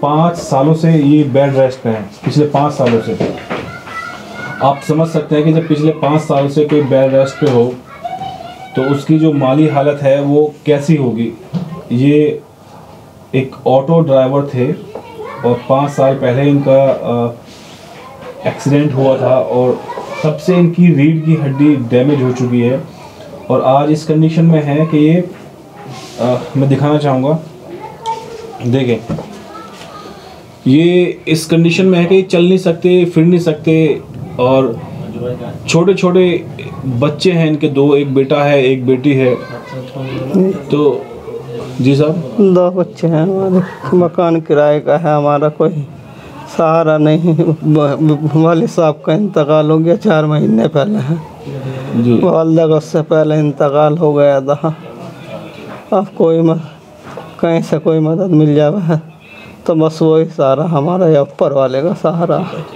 5 सालों से ये बेड रेस्ट पे है, पिछले 5 सालों से। आप समझ सकते हैं कि जब पिछले 5 साल से कोई बेड रेस्ट पे हो तो उसकी जो माली हालत है वो कैसी होगी। ये एक ऑटो ड्राइवर थे और 5 साल पहले इनका एक्सीडेंट हुआ था और तब से इनकी रीढ़ की हड्डी डैमेज हो चुकी है और आज इस कंडीशन में है कि ये मैं दिखाना चाहूँगा। देखें, ये इस कंडीशन में है कि चल नहीं सकते, फिर नहीं सकते और छोटे छोटे बच्चे हैं इनके 2, एक बेटा है एक बेटी है। तो जी साहब, 2 बच्चे हैं हमारे, मकान किराए का है, हमारा कोई सहारा नहीं। वालिद साहब का इंतकाल हो गया 4 महीने पहले है जी। वालदा का उससे पहले इंतकाल हो गया था। अब कहीं से कोई मदद मिल जाए तो बस वही सहारा हमारा या ऊपर वाले का सहारा।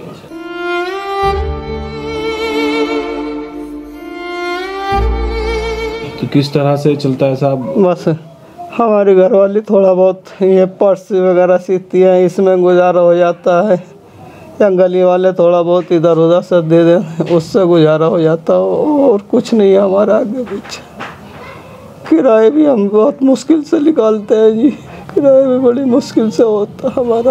तो किस तरह से चलता है साहब? बस हमारी घरवाली थोड़ा बहुत ये पर्स वगैरह सीती है, इसमें गुजारा हो जाता है, या गली वाले थोड़ा बहुत इधर उधर से दे दे, उससे गुजारा हो जाता है और कुछ नहीं है हमारा आगे पीछे। किराए भी हम बहुत मुश्किल से निकालते हैं जी, किराए भी बड़ी मुश्किल से होता है हमारा।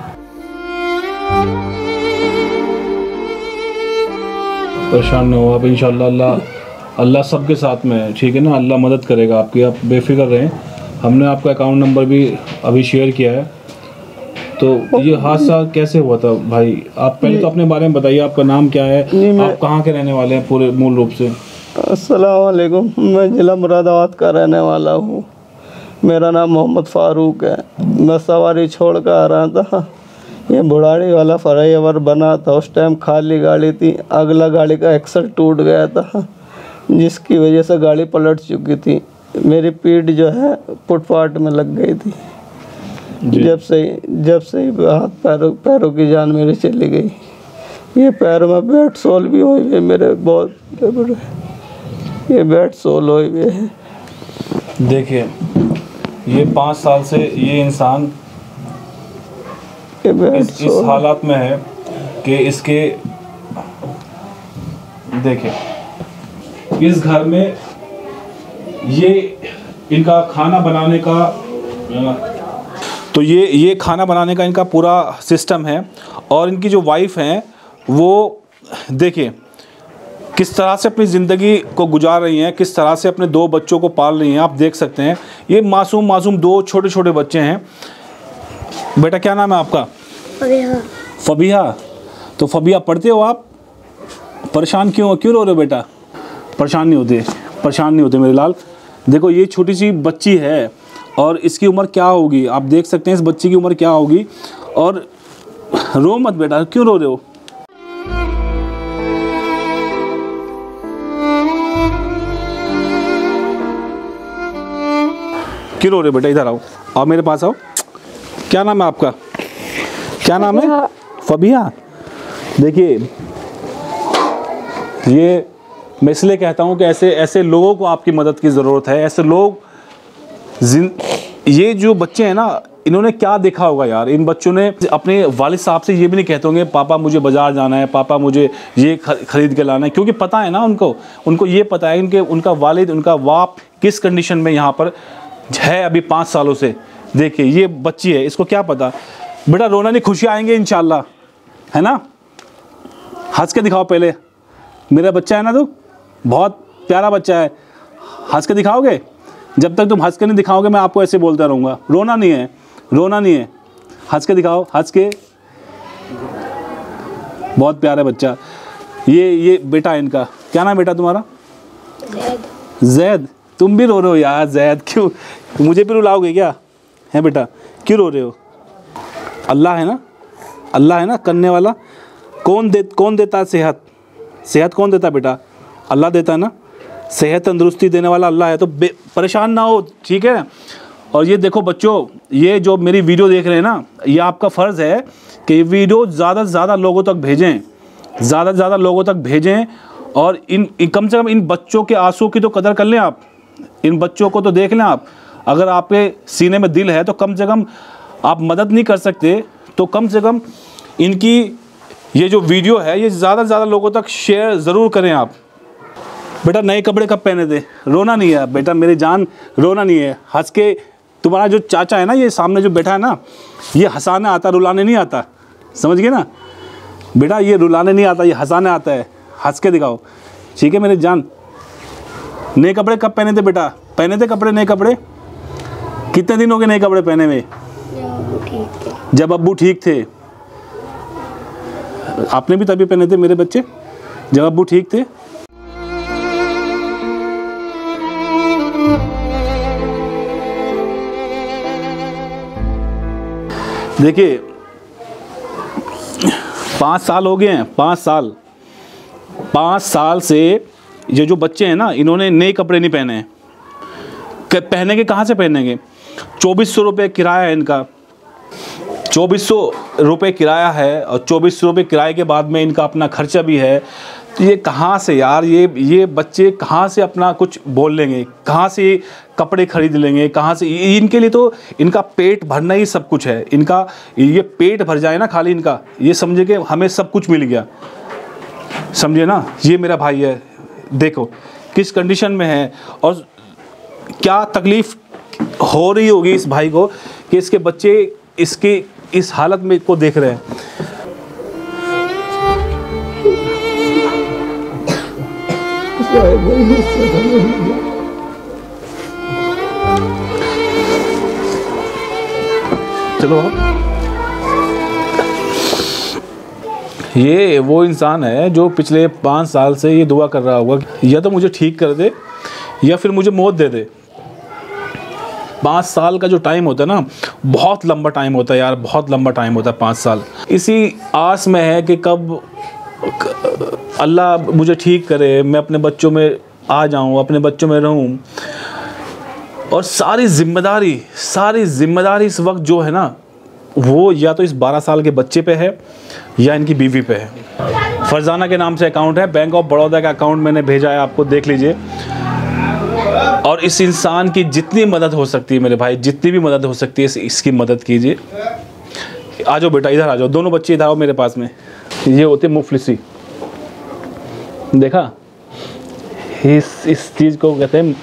परेशान न हो आप, इंशाल्लाह अल्लाह सबके साथ में है, ठीक है ना। अल्लाह मदद करेगा आपकी, आप बेफिक्र रहें। हमने आपका अकाउंट नंबर भी अभी शेयर किया है। तो ये हादसा कैसे हुआ था भाई? आप पहले तो अपने बारे में बताइए, आपका नाम क्या है, आप कहाँ के रहने वाले हैं पूरे मूल रूप से? अस्सलाम वालेकुम, मैं ज़िला मुरादाबाद का रहने वाला हूँ। मेरा नाम मोहम्मद फ़ारूक है। मैं सवारी छोड़ कर आ रहा था, ये बुढ़ाड़ी वाला फ्लाईओवर बना था, उस टाइम खाली गाड़ी थी, अगला गाड़ी का एक्सल टूट गया था जिसकी वजह से गाड़ी पलट चुकी थी। मेरी पीठ जो है फुटपाथ में लग गई थी। जब से ही हाथ पैरों की जान मेरी चली गई। ये पैर में बेड सोल भी हुई है मेरे, बहुत बड़े ये बेड सोल हुई हुए है। देखिए, ये 5 साल से ये इंसान इस हालात में है कि इसके, देखिए इस घर में ये इनका खाना बनाने का, तो ये खाना बनाने का इनका पूरा सिस्टम है। और इनकी जो वाइफ हैं वो देखिए किस तरह से अपनी ज़िंदगी को गुजार रही हैं, किस तरह से अपने 2 बच्चों को पाल रही हैं। आप देख सकते हैं ये मासूम 2 छोटे छोटे बच्चे हैं। बेटा क्या नाम है आपका? फबीहा। फबीहा। तो फबीहा पढ़ते हो आप? परेशान क्यों रो रहे हो बेटा? परेशान नहीं होते मेरे लाल। देखो ये छोटी सी बच्ची है और इसकी उम्र क्या होगी, आप देख सकते हैं इस बच्ची की उम्र क्या होगी। और रो मत बेटा, क्यों रो रहे हो? क्यों रो रहे बेटा? इधर आओ मेरे पास आओ। क्या नाम है आपका? क्या नाम है? फबीहा। देखिए ये मैं इसलिए कहता हूँ कि ऐसे लोगों को आपकी मदद की ज़रूरत है। ऐसे लोग, ये जो बच्चे हैं ना, इन्होंने क्या देखा होगा यार। इन बच्चों ने अपने वालिद साहब से ये भी नहीं कहते होंगे पापा मुझे बाज़ार जाना है, पापा मुझे ये ख़रीद के लाना है, क्योंकि पता है ना उनको ये पता है उनका वालिद, उनका बाप किस कंडीशन में यहाँ पर है अभी 5 सालों से। देखिए ये बच्ची है, इसको क्या पता। बेटा रोना नहीं, खुशियाँ आएंगे इंशाल्लाह, है ना। हंस के दिखाओ पहले। मेरा बच्चा है ना, तो बहुत प्यारा बच्चा है, हंस के दिखाओगे? जब तक तुम हंस के नहीं दिखाओगे मैं आपको ऐसे बोलता रहूँगा। रोना नहीं है, हंस के दिखाओ, हंस के। बहुत प्यारा बच्चा। ये बेटा है इनका। क्या नाम बेटा तुम्हारा? जैद। तुम भी रो रहे हो यार जैद, क्यों? मुझे भी रुलाओगे क्या? है बेटा, क्यों रो रहे हो? अल्लाह है ना करने वाला। कौन देता है सेहत कौन देता है बेटा? अल्लाह देता है ना। सेहत तंदुरुस्ती देने वाला अल्लाह है। तो परेशान ना हो, ठीक है। और ये देखो बच्चों, ये जो मेरी वीडियो देख रहे हैं ना, ये आपका फ़र्ज़ है कि ये वीडियो ज़्यादा से ज़्यादा लोगों तक भेजें, और कम से कम इन बच्चों के आंसू की तो कदर कर लें आप। इन बच्चों को तो देख लें आप। अगर आपके सीने में दिल है तो कम से कम आप मदद नहीं कर सकते तो कम से कम इनकी ये जो वीडियो है ये ज़्यादा से ज़्यादा लोगों तक शेयर ज़रूर करें आप। बेटा नए कपड़े कब पहने थे? रोना नहीं है बेटा, मेरी जान, रोना नहीं है। हंस के, तुम्हारा जो चाचा है ना, ये सामने जो बैठा है ना, ये हंसाने आता, रुलाने नहीं आता, समझ गए ना बेटा? ये रुलाने नहीं आता, ये हंसाने आता है। हंस के दिखाओ, ठीक है मेरी जान? नए कपड़े कब पहने थे बेटा? पहने थे कपड़े, नए कपड़े? कितने दिन हो गए नए कपड़े पहने हुए? जब अब्बू ठीक थे। आपने भी तभी पहने थे मेरे बच्चे, जब अब्बू ठीक थे। देखिए 5 साल हो गए हैं, 5 साल। 5 साल से ये जो बच्चे हैं ना, इन्होंने नए कपड़े नहीं पहने हैं। पहनेंगे कहाँ से पहनेंगे? 2400 रुपये किराया है इनका, 2400 रुपये किराया है, और 2400 रुपये किराए के बाद में इनका अपना खर्चा भी है। तो ये कहाँ से यार, ये बच्चे कहाँ से अपना कुछ बोल लेंगे, कहाँ से कपड़े खरीद लेंगे, कहाँ से? इनके लिए तो इनका पेट भरना ही सब कुछ है। इनका ये पेट भर जाए ना खाली इनका, ये समझे कि हमें सब कुछ मिल गया, समझे ना? ये मेरा भाई है, देखो किस कंडीशन में है और क्या तकलीफ़ हो रही होगी इस भाई को कि इसके बच्चे इसके इस हालत में को देख रहे हैं। चलो ये वो इंसान है जो पिछले 5 साल से ये दुआ कर रहा होगा, या तो मुझे ठीक कर दे या फिर मुझे मौत दे दे। 5 साल का जो टाइम होता है ना, बहुत लंबा टाइम होता है यार, बहुत लंबा टाइम होता है 5 साल। इसी आस में है कि कब अल्लाह मुझे ठीक करे, मैं अपने बच्चों में आ जाऊं, अपने बच्चों में रहूं। और सारी जिम्मेदारी इस वक्त जो है ना, वो या तो इस 12 साल के बच्चे पे है या इनकी बीवी पे है। फरजाना के नाम से अकाउंट है, बैंक ऑफ बड़ौदा का अकाउंट मैंने भेजा है, आपको देख लीजिए। और इस इंसान की जितनी मदद हो सकती है मेरे भाई, जितनी भी मदद हो सकती है इसकी मदद कीजिए। आ जाओ बेटा, इधर आ जाओ, दोनों बच्चे इधर आओ मेरे पास में। ये होते मुफलिसी, देखा? इस चीज़ को कहते हैं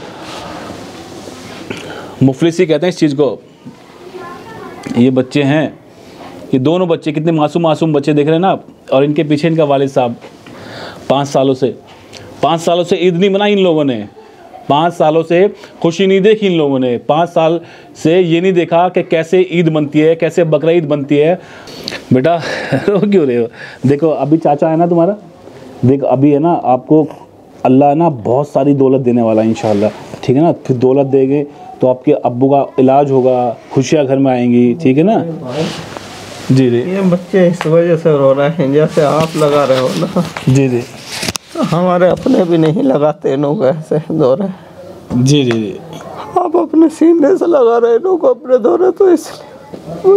मुफलिसी, कहते हैं इस चीज़ को। ये बच्चे हैं, ये दोनों बच्चे कितने मासूम बच्चे देख रहे हैं ना आप। और इनके पीछे इनका वालिद साहब 5 सालों से ईद नहीं मनाई इन लोगों ने, 5 सालों से खुशी नहीं देखी इन लोगों ने, 5 साल से ये नहीं देखा कि कैसे ईद बनती है, कैसे बकरा ईद बनती है। बेटा रो क्यों रहे हो? देखो अभी चाचा है ना तुम्हारा, देखो अभी है ना, आपको अल्लाह ना बहुत सारी दौलत देने वाला है इंशाल्लाह, ठीक है ना? फिर दौलत देंगे तो आपके अब्बू का इलाज होगा, खुशियाँ घर में आएंगी, ठीक है ना? जी जी। ये बच्चे इस वजह से रो रहे हैं जैसे आप लगा रहे हो ना। जी जी। हमारे अपने भी नहीं लगाते लोग ऐसे दौरे। जी जी जी। आप अपने सीने से लगा रहे लोग अपने दौरे, तो इसलिए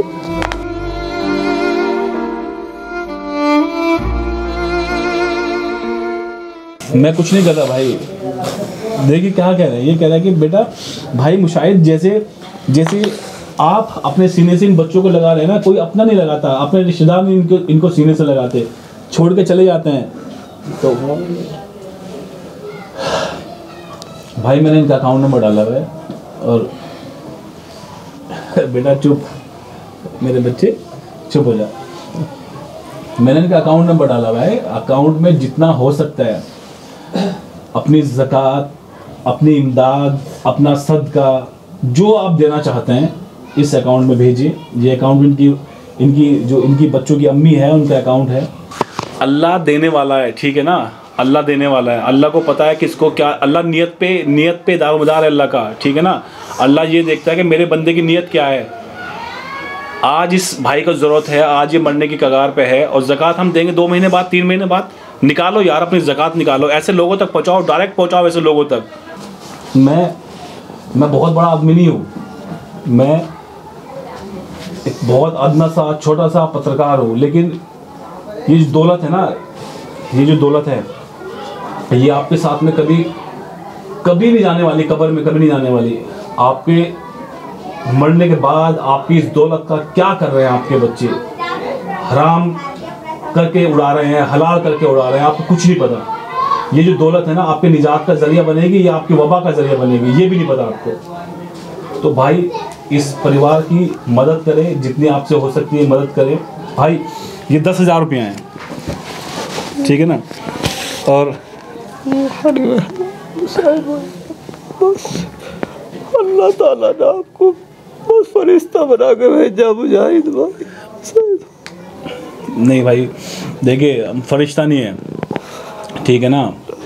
मैं कुछ नहीं करता भाई। देखिए क्या कह रहे हैं, ये कह रहा है कि बेटा भाई मुशाहिद जैसे आप अपने सीने से इन बच्चों को लगा रहे हैं ना, कोई अपना नहीं लगाता, अपने रिश्तेदार नहीं इनको सीने से लगाते, छोड़ के चले जाते हैं। तो भाई मैंने इनका अकाउंट नंबर डाला हुआ है, और बेटा चुप, मेरे बच्चे चुप हो जा। मैंने इनका अकाउंट नंबर डाला हुआ है, अकाउंट में जितना हो सकता है अपनी ज़कात, अपनी इमदाद, अपना सदका, जो आप देना चाहते हैं इस अकाउंट में भेजिए। ये अकाउंट इनकी बच्चों की अम्मी है, उनका अकाउंट है। अल्लाह देने वाला है, ठीक है ना? अल्लाह देने वाला है, अल्लाह को पता है किसको क्या। अल्लाह नियत पे दारोमदार है अल्लाह का, ठीक है ना? अल्लाह ये देखता है कि मेरे बंदे की नियत क्या है। आज इस भाई को ज़रूरत है, आज ये मरने की कगार पे है, और ज़कात हम देंगे 2 महीने बाद, 3 महीने बाद। निकालो यार अपनी ज़कात निकालो, ऐसे लोगों तक पहुँचाओ, डायरेक्ट पहुँचाओ ऐसे लोगों तक। मैं बहुत बड़ा आदमी नहीं हूँ, मैं एक बहुत अदना सा छोटा सा पत्रकार हूँ, लेकिन ये जो दौलत है ना, ये जो दौलत है, ये आपके साथ में कभी नहीं जाने वाली, कब्र में कभी नहीं जाने वाली। आपके मरने के बाद आपकी इस दौलत का क्या कर रहे हैं आपके बच्चे, हराम करके उड़ा रहे हैं, हलाल करके उड़ा रहे हैं, आपको कुछ नहीं पता। ये जो दौलत है ना आपके निजात का जरिया बनेगी या आपकी वबा का जरिया बनेगी, ये भी नहीं पता आपको। तो भाई इस परिवार की मदद करें, जितनी आपसे हो सकती है मदद करें। भाई ये 10,000 रुपये हैं, ठीक है ना। और बस अल्लाह ताला ने आपको बस फरिश्ता बना के भेजा मुजाहिद भाई। नहीं भाई देखिए, हम फरिश्ता नहीं है, ठीक है ना।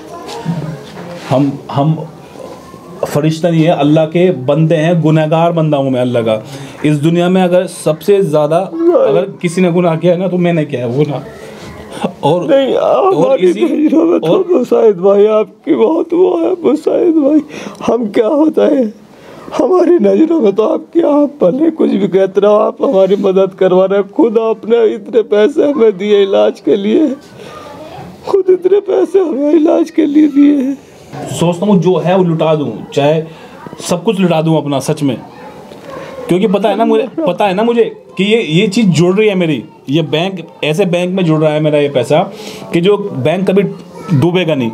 हम फरिश्ता नहीं है, अल्लाह के बंदे हैं, गुनहगार बंदा हूँ मैं अल्लाह का। इस दुनिया में अगर सबसे ज़्यादा अगर किसी ने गुनाह किया है ना तो मैंने किया है गुनाह। और नहीं और मुसाहिद भाई आपकी बहुत वो है मुसाहिद भाई, हम क्या होता है हमारी नज़रों में तो आपकी, आप भले कुछ भी कहते रहो, आप हमारी मदद करवा रहे। खुद आपने इतने पैसे हमें दिए इलाज के लिए, खुद इतने पैसे हमें इलाज के लिए दिए। सोचता हूँ जो है वो लुटा दूँ, चाहे सब कुछ लुटा दूँ अपना, सच में। क्योंकि पता है ना मुझे कि ये चीज़ जुड़ रही है मेरी, ये बैंक ऐसे बैंक में जुड़ रहा है मेरा ये पैसा कि जो बैंक कभी डूबेगा नहीं।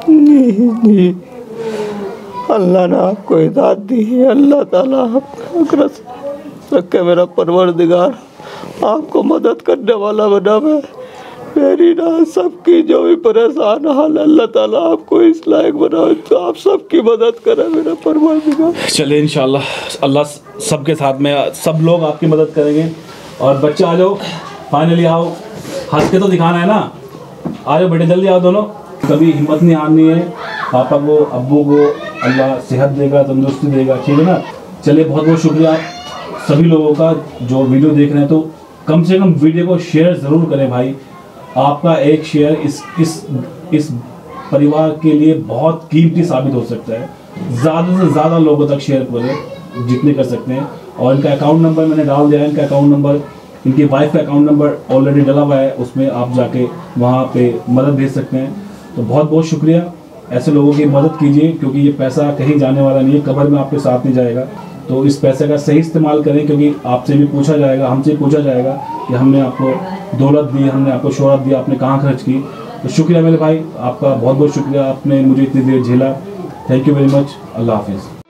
अल्लाह ने आपको हिदायत दी है, अल्लाह ताला आपको रखे, मेरा परवरदिगार आपको मदद करने वाला बना। मेरी ना सबकी जो भी परेशान हाल, अल्लाह ताला आपको इस लायक बनाओ तो आप सबकी मदद करें मेरा परवरदिगार। चले इंशाल्लाह अल्लाह सबके साथ में, सब लोग आपकी मदद करेंगे। और बच्चे आ जाओ, फाइनली आओ, हंस के तो दिखाना है ना, आ जाओ बेटे जल्दी आओ दोनों। कभी हिम्मत नहीं हारनी है, पापा को अब्बू को अल्लाह सेहत देगा, तंदुरुस्ती देगा, ठीक है ना। चलिए बहुत बहुत शुक्रिया सभी लोगों का जो वीडियो देख रहे हैं। तो कम से कम वीडियो को शेयर ज़रूर करें भाई, आपका एक शेयर इस परिवार के लिए बहुत कीमती साबित हो सकता है। ज़्यादा से ज़्यादा लोगों तक शेयर करें जितने कर सकते हैं। और इनका अकाउंट नंबर मैंने डाल दिया है, इनका अकाउंट नंबर, इनकी वाइफ का अकाउंट नंबर ऑलरेडी डला हुआ है, उसमें आप जाके वहाँ पे मदद भेज सकते हैं। तो बहुत बहुत शुक्रिया, ऐसे लोगों की मदद कीजिए क्योंकि ये पैसा कहीं जाने वाला नहीं है, कब्र में आपके साथ नहीं जाएगा। तो इस पैसे का सही इस्तेमाल करें क्योंकि आपसे भी पूछा जाएगा, हमसे पूछा जाएगा कि हमने आपको दौलत दी, हमने आपको शोहरत दी, आपने कहाँ खर्च की। तो शुक्रिया मेरे भाई, आपका बहुत बहुत शुक्रिया, आपने मुझे इतनी देर झेला। Thank you very much. अल्लाह हाफिज़।